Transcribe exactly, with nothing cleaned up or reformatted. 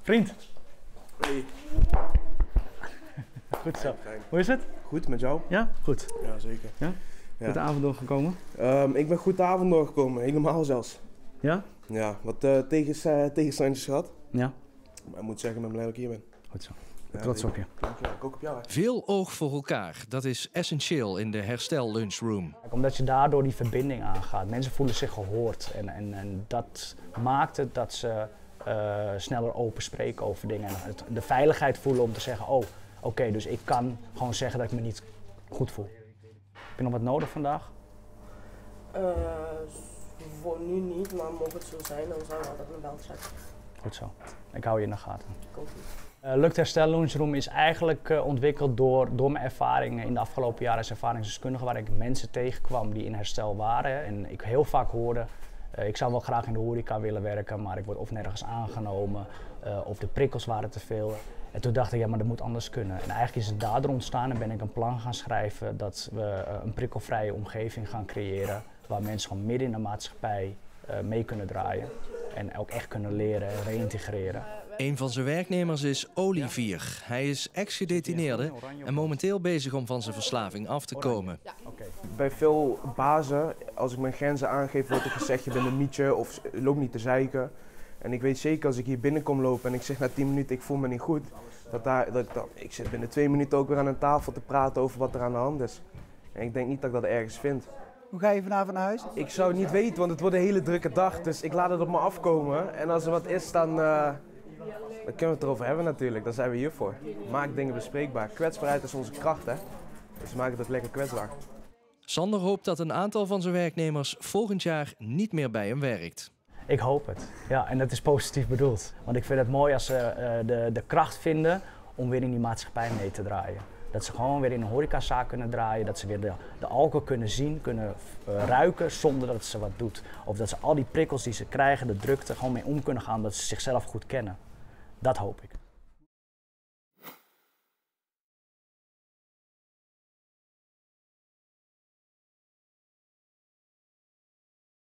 Vriend. Hey. Goed zo. Hoe is het? Goed, met jou? Ja, goed. Ja, zeker. Ja? Ja. Goed de avond doorgekomen? Um, ik ben goed de avond doorgekomen, helemaal zelfs. Ja? Ja, wat uh, tegens, uh, tegenstandjes gehad. Ja. Maar ik moet zeggen, ik ben blij dat ik hier ben. Goed zo. Ja, trots op je. Dankjewel, ik ook op jou. Hè. Veel oog voor elkaar, dat is essentieel in de herstel lunchroom. Omdat je daardoor die verbinding aangaat. Mensen voelen zich gehoord en, en, en dat maakt het dat ze uh, sneller open spreken over dingen. En het, de veiligheid voelen om te zeggen, oh, oké, okay, dus ik kan gewoon zeggen dat ik me niet goed voel. Heb je nog wat nodig vandaag? Uh, voor nu niet, maar mocht het zo zijn, dan zou ik altijd een bel zetten. Goed zo. Ik hou je in de gaten. Ik ook niet. Uh, Lukt Herstel Lunchroom is eigenlijk uh, ontwikkeld door, door mijn ervaringen in de afgelopen jaren als ervaringsdeskundige, waar ik mensen tegenkwam die in herstel waren. En ik heel vaak hoorde, uh, ik zou wel graag in de horeca willen werken, maar ik word of nergens aangenomen, uh, of de prikkels waren te veel. En toen dacht ik, ja, maar dat moet anders kunnen. En eigenlijk is het daardoor ontstaan en ben ik een plan gaan schrijven dat we uh, een prikkelvrije omgeving gaan creëren, waar mensen gewoon midden in de maatschappij uh, mee kunnen draaien. En ook echt kunnen leren en reïntegreren. Een van zijn werknemers is Olivier. Hij is ex-gedetineerde en momenteel bezig om van zijn verslaving af te komen. Bij veel bazen, als ik mijn grenzen aangeef, wordt er gezegd je bent een mietje of loop niet te zeiken. En ik weet zeker als ik hier binnenkom lopen en ik zeg na tien minuten ik voel me niet goed, dat, daar, dat ik, dan, ik zit binnen twee minuten ook weer aan een tafel te praten over wat er aan de hand is. En ik denk niet dat ik dat ergens vind. Hoe ga je vanavond naar huis? Ik zou het niet weten, want het wordt een hele drukke dag, dus ik laat het op me afkomen. En als er wat is, dan, uh, dan kunnen we het erover hebben natuurlijk, daar zijn we hier voor. Maak dingen bespreekbaar. Kwetsbaarheid is onze kracht, hè. Dus maak het ook lekker kwetsbaar. Sander hoopt dat een aantal van zijn werknemers volgend jaar niet meer bij hem werkt. Ik hoop het. Ja, en dat is positief bedoeld. Want ik vind het mooi als ze uh, de, de kracht vinden om weer in die maatschappij mee te draaien. Dat ze gewoon weer in een horecazaak kunnen draaien, dat ze weer de, de alcohol kunnen zien, kunnen uh, ruiken zonder dat ze wat doet. Of dat ze al die prikkels die ze krijgen, de drukte, gewoon mee om kunnen gaan, dat ze zichzelf goed kennen. Dat hoop ik.